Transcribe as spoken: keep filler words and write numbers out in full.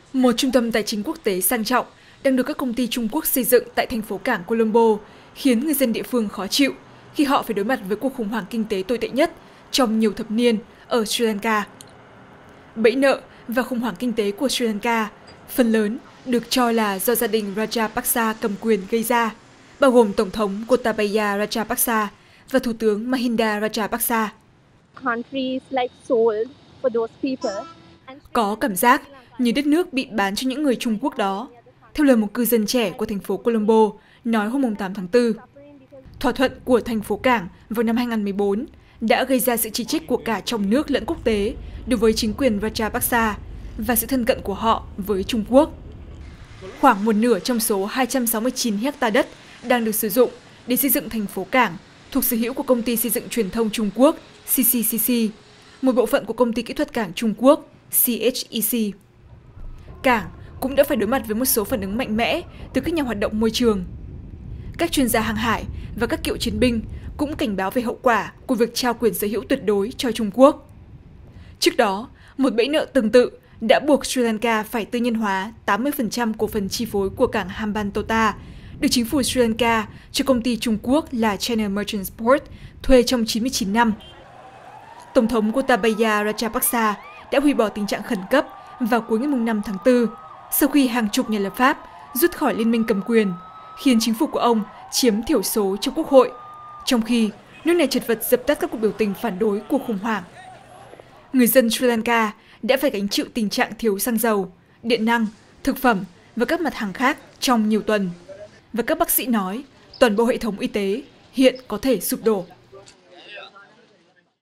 Một trung tâm tài chính quốc tế sang trọng đang được các công ty Trung Quốc xây dựng tại thành phố cảng Colombo, khiến người dân địa phương khó chịu khi họ phải đối mặt với cuộc khủng hoảng kinh tế tồi tệ nhất trong nhiều thập niên ở Sri Lanka. Bẫy nợ và khủng hoảng kinh tế của Sri Lanka phần lớn được cho là do gia đình Rajapaksa cầm quyền gây ra, bao gồm Tổng thống Gotabaya Rajapaksa và Thủ tướng Mahinda Rajapaksa. Có cảm giác như đất nước bị bán cho những người Trung Quốc đó, theo lời một cư dân trẻ của thành phố Colombo nói hôm tám tháng tư. Thỏa thuận của thành phố cảng vào năm hai nghìn không trăm mười bốn đã gây ra sự chỉ trích của cả trong nước lẫn quốc tế đối với chính quyền Rajapaksa và sự thân cận của họ với Trung Quốc. Khoảng một nửa trong số hai trăm sáu mươi chín héc-ta đất đang được sử dụng để xây dựng thành phố cảng thuộc sở hữu của công ty xây dựng truyền thông Trung Quốc xê xê xê xê, một bộ phận của công ty kỹ thuật cảng Trung Quốc xê hát e xê. Cảng cũng đã phải đối mặt với một số phản ứng mạnh mẽ từ các nhà hoạt động môi trường. Các chuyên gia hàng hải và các cựu chiến binh cũng cảnh báo về hậu quả của việc trao quyền sở hữu tuyệt đối cho Trung Quốc. Trước đó, một bẫy nợ tương tự đã buộc Sri Lanka phải tư nhân hóa tám mươi phần trăm cổ phần chi phối của cảng Hambantota, được chính phủ Sri Lanka cho công ty Trung Quốc là China Merchants Port thuê trong chín mươi chín năm. Tổng thống Gotabaya Rajapaksa đã hủy bỏ tình trạng khẩn cấp vào cuối ngày năm tháng tư, sau khi hàng chục nhà lập pháp rút khỏi liên minh cầm quyền, khiến chính phủ của ông chiếm thiểu số trong quốc hội, trong khi nước này chật vật dập tắt các cuộc biểu tình phản đối cuộc khủng hoảng. Người dân Sri Lanka đã phải gánh chịu tình trạng thiếu xăng dầu, điện năng, thực phẩm và các mặt hàng khác trong nhiều tuần. Và các bác sĩ nói toàn bộ hệ thống y tế hiện có thể sụp đổ.